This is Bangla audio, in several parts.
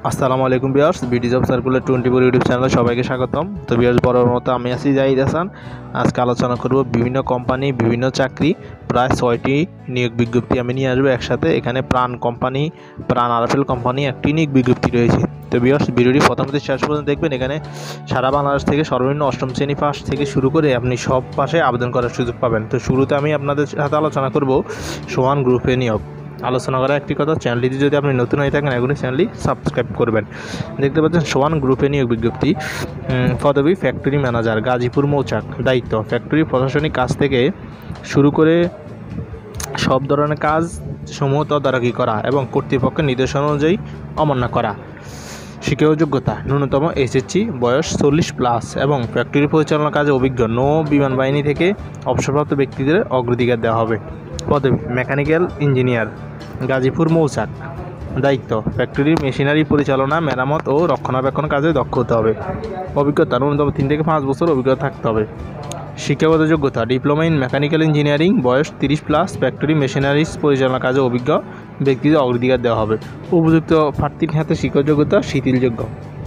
আসসালামু আলাইকুম viewers, BD job circular 24 YouTube চ্যানেলে সবাইকে স্বাগতম। তো ভিউয়ার্স, বরাবর মতো আমি আছি জাহিদ হাসান। আজকে আলোচনা করব বিভিন্ন কোম্পানি, বিভিন্ন চাকরি, প্রায় 6টি নিয়োগ বিজ্ঞপ্তি আমি নিয়ে আসবো একসাথে। এখানে প্রাণ কোম্পানি, প্রাণ RFL কোম্পানি একটি নিয়োগ বিজ্ঞপ্তি রয়েছে। তো ভিউয়ার্স, ভিডিওটি প্রথম থেকে শেষ পর্যন্ত দেখবেন। এখানে সারা বাংলাদেশ থেকে সর্বনিম্ন অষ্টম শ্রেণী পাস থেকে শুরু করে আপনি সব পাশে আবেদন করার সুযোগ পাবেন। তো শুরুতে আমি আপনাদের সাথে আলোচনা করব সোহান গ্রুপে নিয়োগ। আলোচনা করা একটি কথা, চ্যানেলটি যদি আপনি নতুন হয়ে থাকেন এখনই চ্যানেলটি সাবস্ক্রাইব করবেন। দেখতে পাচ্ছেন সোহান গ্রুপে নিয়োগ বিজ্ঞপ্তি। পদবি ফ্যাক্টরি ম্যানেজার, গাজীপুর মৌচাক। দায়িত্ব ফ্যাক্টরি প্রশাসনিক কাজ থেকে শুরু করে সব ধরনের কাজ সমূহ তদারকি করা এবং কর্তৃপক্ষের নির্দেশনা অনুযায়ী অমান্য করা। শিক্ষাগত যোগ্যতা ন্যূনতম SSC, বয়স 40+ এবং ফ্যাক্টরি পরিচালনার কাজে অভিজ্ঞ নৌ বিমান বাহিনী থেকে অবসরপ্রাপ্ত ব্যক্তিদের অগ্রাধিকার দেওয়া হবে। পদবি মেকানিক্যাল ইঞ্জিনিয়ার, গাজীপুর মৌচাক। দায়িত্ব ফ্যাক্টরির মেশিনারি পরিচালনা, মেরামত ও রক্ষণাবেক্ষণ কাজে দক্ষ হতে হবে। অভিজ্ঞতা ন্যূনতম 3 থেকে 5 বছর অভিজ্ঞতা থাকতে হবে। শিক্ষাগত যোগ্যতা ডিপ্লোমা ইন মেকানিক্যাল ইঞ্জিনিয়ারিং, বয়স 30+, ফ্যাক্টরি মেশিনারিজ পরিচালনা কাজে অভিজ্ঞ ব্যক্তিদের অগ্রাধিকার দেওয়া হবে। উপযুক্ত প্রার্থীর হাতে শিক্ষাগত যোগ্যতা শিথিলযোগ্য।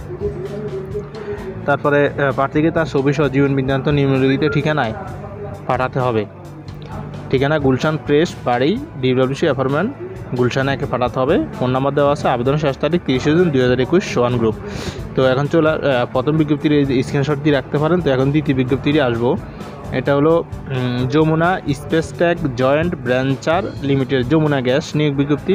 তারপরে প্রার্থীকে তার ছবি সহ জীবন বৃত্তান্ত নিম্নলিখিত ঠিকানায় পাঠাতে হবে। ঠিকানা গুলশান প্রেস বাড়ি, DWC অ্যাপার্টমেন্ট, গুলশানে একে পাঠাতে হবে। ফোন নাম্বার দেওয়া আছে। আবেদনের শেষ তারিখ 30 জুন 2021, সোহান গ্রুপ। তো এখন প্রথম বিজ্ঞপ্তির স্ক্রিনশট দিয়ে রাখতে পারেন। তো এখন দ্বিতীয় বিজ্ঞপ্তিটি আসবো। এটা হলো Jamuna space tech joint venture limited, Jamuna gas নিয়োগ বিজ্ঞপ্তি।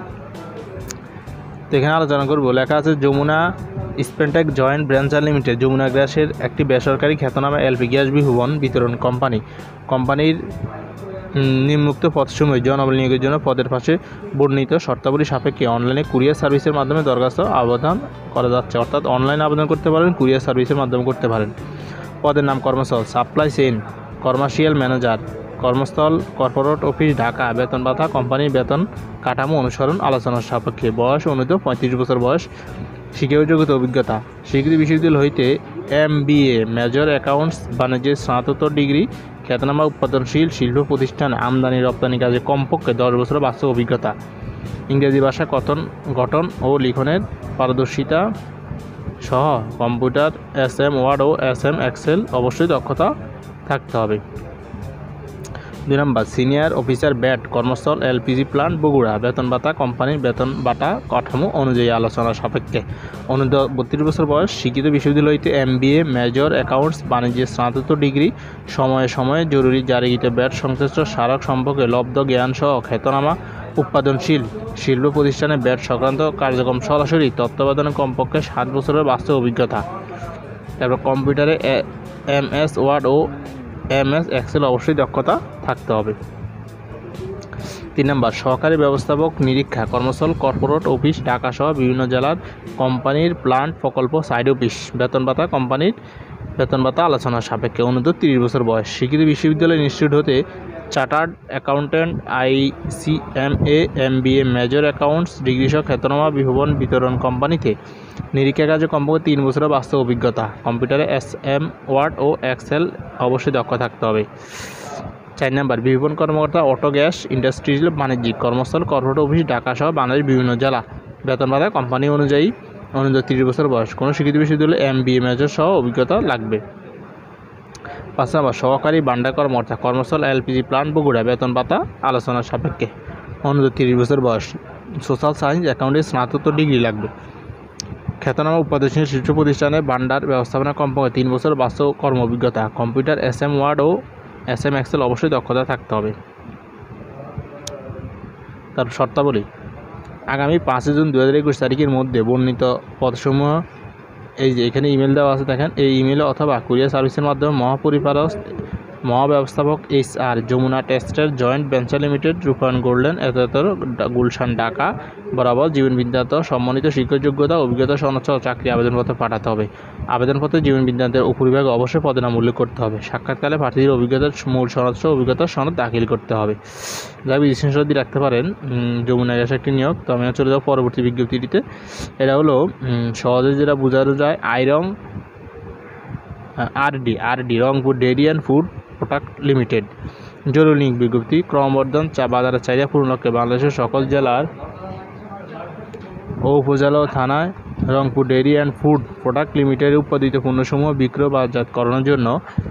তো এখানে আলোচনা করবো, লেখা আছে যমুনা স্পেনটেক জয়েন্ট ভেঞ্চার লিমিটেড, যমুনা গ্যাসের একটি বেসরকারি খ্যাতনামা LP গ্যাস বিহুবন বিতরণ কোম্পানি। কোম্পানির নিম্নোক্ত পদসমূহ জনবল নিয়োগের জন্য পদের পাশে বর্ণিত শর্তাবলী সাপেক্ষে অনলাইনে কুরিয়ার সার্ভিসের মাধ্যমে দরখাস্ত আবেদন করা যাচ্ছে। অর্থাৎ অনলাইনে আবেদন করতে পারেন, কুরিয়ার সার্ভিসের মাধ্যমে করতে পারেন। পদের নাম কর্মস্থল সাপ্লাই চেইন কমার্শিয়াল ম্যানেজার, কর্মস্থল কর্পোরেট অফিস ঢাকা। বেতন ভাতা কোম্পানির বেতন কাঠামো অনুসরণ আলোচনার সাপেক্ষে। বয়স অনুমোদিত 35 বছর বয়স। শিক্ষাগত যোগ্যতা অভিজ্ঞতা স্বীকৃত বিশ্ববিদ্যালয় হইতে MBA মেজর অ্যাকাউন্টস বাণিজ্যের স্নাতকোত্তর ডিগ্রি, খ্যাতনামা উৎপাদনশীল শিল্প প্রতিষ্ঠানে আমদানি রপ্তানি কাজে কমপক্ষে 10 বছর বাস্তব অভিজ্ঞতা। ইংরেজি ভাষা গঠন ও লিখনের পারদর্শিতা সহ কম্পিউটার SM ওয়ার্ড ও SM এক্সেল অবশ্যই দক্ষতা থাকতে হবে। 2 নম্বর সিনিয়র অফিসার ব্যাট, কর্মস্থল LPG প্লান্ট বগুড়া। বেতন ভাতা কোম্পানির বেতন ভাতা কাঠামো অনুযায়ী আলোচনা সাপেক্ষে। অনুমোদিত 32 বছর বয়স। শিক্ষিত বিশ্ববিদ্যালয় হইতে MBA মেজর অ্যাকাউন্টস বাণিজ্যের স্নাতকোত্তর ডিগ্রি, সময়ে সময়ে জরুরি জারিকৃত ব্যাট সংশ্লিষ্ট স্মারক সম্পর্কে লব্ধ জ্ঞান সহ খ্যাতনামা উৎপাদনশীল শিল্প প্রতিষ্ঠানে ব্যাট সংক্রান্ত কার্যক্রম সরাসরি তত্ত্বাবধানে কমপক্ষে 7 বছরের বাস্তব অভিজ্ঞতা। তারপর কম্পিউটারে MS ওয়ার্ড ও MS এক্সেল অবশ্যই দক্ষতা থাকতে হবে। 3 নম্বর সহকারী ব্যবস্থাপক নিরীক্ষা, কর্মস্থল কর্পোরেট অফিস ঢাকা সহ বিভিন্ন জেলার কোম্পানির প্লান্ট প্রকল্প সাইড অফিস। বেতন ভাতা কোম্পানির বেতন ভাতা আলোচনার সাপেক্ষে। অনুমোদিত 30 বছর বয়স। স্বীকৃত বিশ্ববিদ্যালয় ইনস্টিটিউট হতে chartered accountant ICMA MBA major accounts degree সহ খ্যাতনামা বিহুবন বিতরণ কোম্পানিতে নিরীক্ষা কাজে কমপক্ষে 3 বছরের বাস্তব অভিজ্ঞতা। কম্পিউটারে SM ওয়ার্ড ও এক্সেল অবশ্যই দক্ষ থাকতে হবে। 4 নম্বর বিহুবন কর্মকর্তা অটো গ্যাস ইন্ডাস্ট্রিয়াল বাণিজ্যিক, কর্মস্থল কর্পোরেট অফিস ঢাকা সহ বাংলাদেশের বিভিন্ন জেলা। বেতন ভাতা কোম্পানি অনুযায়ী। অনুমোদিত 30 বছর বয়স। কোনো স্বীকৃত বিশ্ববিদ্যালয়ে MBA মেজর সহ অভিজ্ঞতা লাগবে। 5 নম্বর সহকারী ভান্ডার কর্মকর্তা, কর্মস্থল LPG প্লান্ট বগুড়া। বেতন ভাতা আলোচনার সাপেক্ষে। অনুমোদিত 30 বছর বয়স। সোশ্যাল সায়েন্স অ্যাকাউন্টের স্নাতকোত্তর ডিগ্রি লাগবে। খ্যাতনামা উৎপাদনশীল শীর্ষ প্রতিষ্ঠানে ভান্ডার ব্যবস্থাপনা কমপক্ষে 3 বছর বাস্তব কর্ম অভিজ্ঞতা। কম্পিউটার SM ওয়ার্ড ও SM এক্সেল অবশ্যই দক্ষতা থাকতে হবে। তার শর্তাবলী আগামী 5 জুন 2021 তারিখের মধ্যে বর্ণিত পদসমূহ এই যে এখানে ইমেল দেওয়া আছে দেখেন, এই ইমেলে অথবা কুরিয়ার সার্ভিসের মাধ্যমে মহাব্যবস্থাপক HR Jamuna textile joint venture limited, Rupayan golden Gulshan Dhaka বরাবর জীবন বৃত্তান্ত সম্মানিত শিক্ষক যোগ্যতা অভিজ্ঞতা সনদ সহ চাকরি আবেদনপত্র পাঠাতে হবে। আবেদনপত্রে জীবন বৃত্তান্তের উপরিভাগে অবশ্যই পদের নাম উল্লেখ করতে হবে। সাক্ষাৎকালে প্রার্থীদের অভিজ্ঞতার মূল সনদ সহ অভিজ্ঞতার সনদ দাখিল করতে হবে। যা স্ক্রিনশট দিয়ে রাখতে পারেন। যমুনা গ্যাস একটি নিয়োগ। তো আমি চলে যাব পরবর্তী বিজ্ঞপ্তিটিতে। এটা হলো সহজে যেটা বোঝানো যায় RD Rangpur dairy and food product limited, জরুরি নিয়োগ বিজ্ঞপ্তি। ক্রমবর্ধমান বাজারের চাহিদা পূরণ লক্ষ্যে বাংলাদেশের সকল জেলার ও উপজেলা ও থানায় Rangpur dairy and food product লিমিটেডের উৎপাদিত পণ্যসমূহ বিক্রয় বাজারজাতকরণের জন্য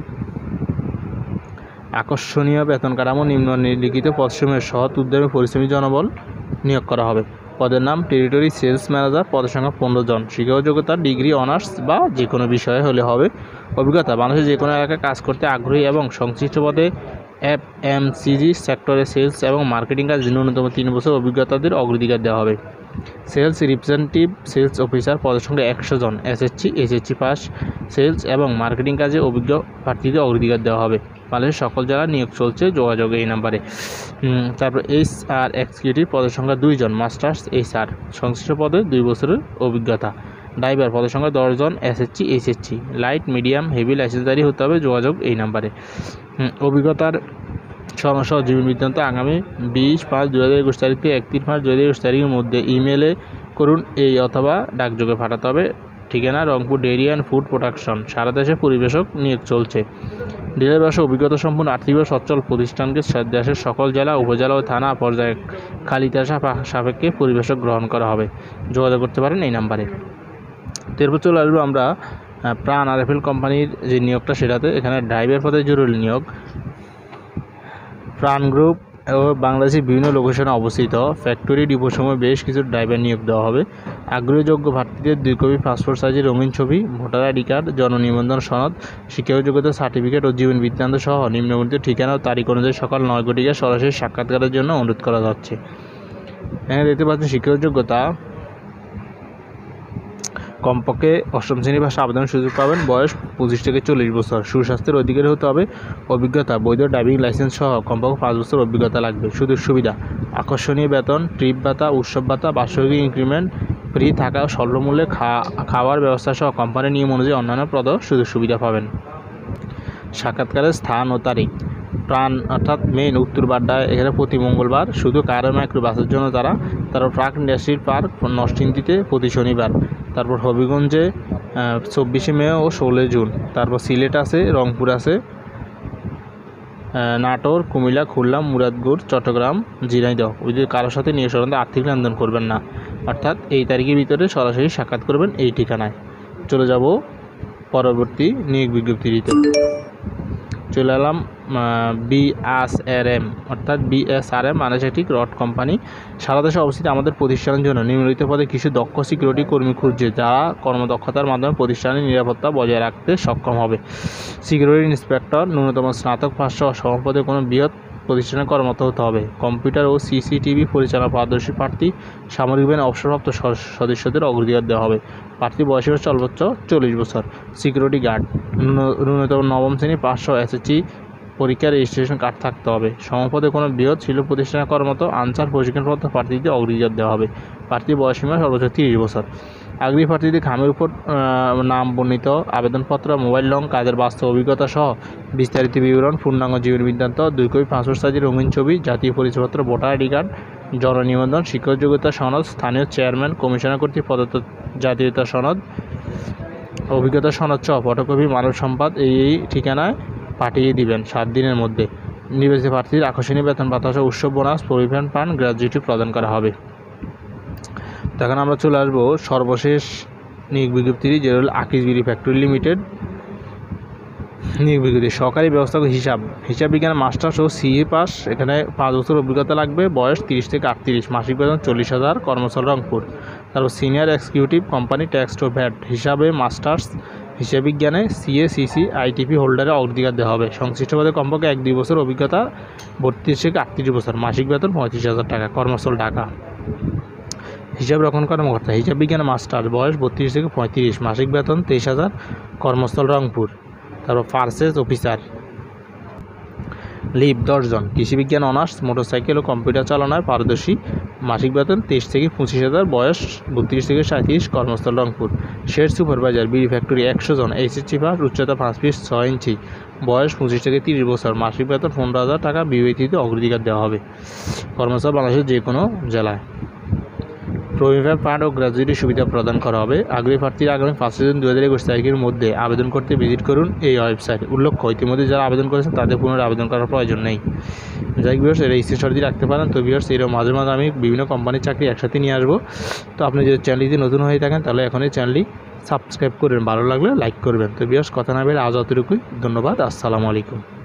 আকর্ষণীয় বেতন কাঠামো নিম্নলিখিত পদসমূহের সৎ উদ্যমী পরিশ্রমী জনবল নিয়োগ করা হবে। পদের নাম টেরিটরি সেলস ম্যানেজার, পদের সংখ্যা 15 জন। শিক্ষাগত যোগ্যতা ডিগ্রি, অনার্স বা যে কোনো বিষয়ে হলে হবে। অভিজ্ঞতা বাংলাদেশের যে কোনো এলাকায় কাজ করতে আগ্রহী এবং সংশ্লিষ্ট পদে এফএমসিজি সেক্টরে সেলস এবং মার্কেটিং কাজে ন্যূনতম 3 বছর অভিজ্ঞতাদের অগ্রাধিকার দেওয়া হবে। সেলস রিপ্রেজেন্টেটিভ, সেলস অফিসার, পদের সংখ্যা 100 জন। এসএসসি পাস সেলস এবং মার্কেটিং কাজে অভিজ্ঞ প্রার্থীদের অগ্রাধিকার দেওয়া হবে। বাংলাদেশের সকল জেলায় নিয়োগ চলছে, যোগাযোগ এই নাম্বারে। তারপর HR এক্সিকিউটিভ, পদের সংখ্যা 2 জন। মাস্টার্স HR, সংশ্লিষ্ট পদে 2 বছরের অভিজ্ঞতা। ড্রাইভার, পদের সংখ্যা 10 জন। SHC লাইট মিডিয়াম হেভি লাইসেন্সধারী হতে হবে, যোগাযোগ এই নাম্বারে। অভিজ্ঞতার সহ জীবন বৃত্তান্ত আগামী 20/5/2021 তারিখ থেকে 31/5/2021 তারিখের মধ্যে ইমেলে করুন এই অথবা ডাকযোগে পাঠাতে হবে। ঠিকানা Rangpur dairy and food production. সারা দেশে পরিবেশক নিয়োগ চলছে। ডিলার ব্যবসা অভিজ্ঞতা সম্পন্ন আর্থিকভাবে সচ্ছল প্রতিষ্ঠানকে দেশের সকল জেলা, উপজেলা ও থানা পর্যায়ে খালিতা সাপেক্ষে পরিবেশক গ্রহণ করা হবে। যোগাযোগ করতে পারেন এই নাম্বারে। এরপর চলে আসবো আমরা প্রাণ RFL কোম্পানির যে নিয়োগটা সেটাতে। এখানে ড্রাইভার পদে জরুরি নিয়োগ। প্রাণ গ্রুপ ও বাংলাদেশের বিভিন্ন লোকেশনে অবস্থিত ফ্যাক্টরি ডিপোসমূহে বেশ কিছু ড্রাইভার নিয়োগ দেওয়া হবে। আগ্রহী যোগ্য প্রার্থীদের 2 কপি পাসপোর্ট সাইজের রঙিন ছবি, ভোটার ID কার্ড, জননিবন্ধন সনদ, শিক্ষাগত যোগ্যতা সার্টিফিকেট ও জীবন বৃত্তান্ত সহ নিম্নবর্ণিত ঠিকানা ও তারিখ অনুযায়ী সকাল 9 ঘটিকায় সরাসরি সাক্ষাৎকারের জন্য অনুরোধ করা যাচ্ছে। এখানে দেখতে পাচ্ছেন শিক্ষাগত যোগ্যতা কমপক্ষে 8ম শ্রেণী ভাষা আবেদনের সুযোগ পাবেন। বয়স 25 থেকে 40 বছর। সুস্বাস্থ্যের অধিকারী হতে হবে। অভিজ্ঞতা বৈধ ড্রাইভিং লাইসেন্স সহ কমপক্ষে 5 বছর অভিজ্ঞতা লাগবে। সুযোগ সুবিধা আকর্ষণীয় বেতন, ট্রিপ ভাতা, উৎসব ভাতা, বার্ষিক ইনক্রিমেন্ট, ফ্রি থাকা ও স্বল্পমূল্যে খাওয়ার ব্যবস্থা সহ কোম্পানির নিয়ম অনুযায়ী অন্যান্য সুযোগ সুবিধা পাবেন। সাক্ষাৎকারের স্থান ও তারিখ প্রাণ অর্থাৎ মেইন উত্তর বাড্ডায়, এখানে প্রতি মঙ্গলবার শুধু কার ও মাইক্রো বাসের জন্য তারপর প্রাক ইন্ডাস্ট্রিয়াল পার্ক নরসিংদীতে প্রতি শনিবার। তারপর হবিগঞ্জে 24 মে ও 16 জুন। তারপর সিলেট আছে, রংপুর আছে, নাটোর, কুমিল্লা, খুলনা, মুরাদপুর, চট্টগ্রাম, ঝিনাইদহ। যদি কারোর সাথে নিয়ে সরাতে আর্থিক লেনদেন করবেন না, অর্থাৎ এই তারিখের ভিতরে সরাসরি সাক্ষাৎ করবেন এই ঠিকানায়। চলে যাব পরবর্তী নিয়োগ বিজ্ঞপ্তিতে। চলে এলাম BSRM অর্থাৎ BSRM আন্তর্জাতিক রড কোম্পানি। সারা দেশে অবস্থিত আমাদের প্রতিষ্ঠানের জন্য নিম্নলিখিত পদে কিছু দক্ষ সিকিউরিটি কর্মী খুঁজছে, যারা কর্মদক্ষতার মাধ্যমে প্রতিষ্ঠানের নিরাপত্তা বজায় রাখতে সক্ষম হবে। সিকিউরিটি ইন্সপেক্টর, ন্যূনতম স্নাতক পাস সহ সমপদে কোনো বৃহৎ প্রতিষ্ঠানে কর্মরত হতে হবে। কম্পিউটার ও CCTV পরিচালনা পারদর্শী প্রার্থী। সামরিক বাহিনীর অবসরপ্রাপ্ত সদস্যদের অগ্রাধিকার দেওয়া হবে। প্রার্থী বয়স হবে সর্বোচ্চ 40 বছর। সিকিউরিটি গার্ড, ন্যূনতম 9ম শ্রেণী পাস সহ SSC পরীক্ষার রেজিস্ট্রেশন কার্ড থাকতে হবে। সমপদে কোনো বৃহৎ শিল্প প্রতিষ্ঠানে কর্মরত আনসার প্রশিক্ষণপ্রাপ্ত প্রার্থীদের অগ্রাধিকার দেওয়া হবে। প্রার্থী বয়সসীমা সর্বোচ্চ 30 বছর। আগ্রহী প্রার্থীদের খামের উপর নাম বর্ণিত আবেদনপত্র, মোবাইল নং, কাজের বাস্তব অভিজ্ঞতা সহ বিস্তারিত বিবরণ, পূর্ণাঙ্গ জীবন বৃত্তান্ত, 2 কপি পাসপোর্ট সাইজের রঙিন ছবি, জাতীয় পরিচয়পত্র, ভোটার ID কার্ড, জননিবন্ধন, শিক্ষক যোগ্যতা সনদ, স্থানীয় চেয়ারম্যান কমিশনার কর্তৃক প্রদত্ত জাতীয়তা সনদ, অভিজ্ঞতা সনদ সহ ফটোকপি মানব সম্পদ এই ঠিকানায় পাঠিয়ে দিবেন 7 দিনের মধ্যে। নির্বাচিত প্রার্থীদের আকর্ষণীয় বেতন ভাতা সহ উৎসব বোনাস, পরিবহন ফান্ড, গ্র্যাজুইটি প্রদান করা হবে। তখন আমরা চলে আসবো সর্বশেষ নিয়োগ বিজ্ঞপ্তি, যেটা হল আকিজ বিড়ি ফ্যাক্টরি লিমিটেড নিয়োগ বিজ্ঞপ্তি। সহকারী ব্যবস্থাপক হিসাব বিজ্ঞান মাস্টার্স ও CA পাস। এখানে 5 বছর অভিজ্ঞতা লাগবে। বয়স 30 থেকে 38। মাসিক বেতন 40,000। কর্মস্থল রংপুর। তারপর সিনিয়র এক্সিকিউটিভ কোম্পানি ট্যাক্স ও ভ্যাট হিসাবে মাস্টার্স, হিসাব বিজ্ঞানে CA CC ITP হোল্ডারে অগ্রাধিকার দেওয়া হবে। সংশ্লিষ্ট পদে কমপক্ষে 1-2 বছর অভিজ্ঞতা। 32 থেকে 38 বছর। মাসিক বেতন 35,000 টাকা। কর্মস্থল ঢাকা। হিসাব রক্ষণ কর্মকর্তা হিসাব বিজ্ঞানে মাস্টার, বয়স 32 থেকে 35। মাসিক বেতন 23,000। কর্মস্থল রংপুর। তারপর পারচেজ অফিসার লিভ 10 জন। কৃষি বিজ্ঞান অনার্স, মোটরসাইকেল ও কম্পিউটার চালনায় পারদর্শী। মাসিক বেতন 23 থেকে 25,000। বয়স 32 থেকে 37। কর্মস্থল Rangpur. Shed supervisor bidi factory 100 জন। SSC পাস, উচ্চতা 5 ফিট 6 ইঞ্চি। বয়স 25 থেকে 30 বছর। মাসিক বেতন 15,000 টাকা। বিবাহিতদের অগ্রাধিকার দেওয়া হবে। কর্মস্থল বাংলাদেশের যে কোনো জেলায়। প্রভিডেন্ট ফান্ড ও গ্র্যাচুইটি সুবিধা প্রদান করা হবে। আগ্রহী প্রার্থীরা আগামী 5 জুন 2021 তারিখের মধ্যে আবেদন করতে ভিজিট করুন এই ওয়েবসাইট। উল্লেখ্য, ইতিমধ্যে যারা আবেদন করেছেন তাদের পুনরায় আবেদন করার প্রয়োজন নেই। যাই ভিউয়ার্স, এর স্ক্রিনশট দিয়ে রাখতে পারেন। তো ভিউয়ার্স, এরকম মাঝে মাঝে আমি বিভিন্ন কোম্পানির চাকরি একসাথে নিয়ে আসবো। তো আপনি যদি চ্যানেলটি নতুন হয়ে থাকেন তাহলে এখনই চ্যানেলটি সাবস্ক্রাইব করবেন, ভালো লাগলে লাইক করবেন। তো ভিউয়ার্স, কথা না বলে আজ অতটুকুই। ধন্যবাদ। আসসালামু আলাইকুম।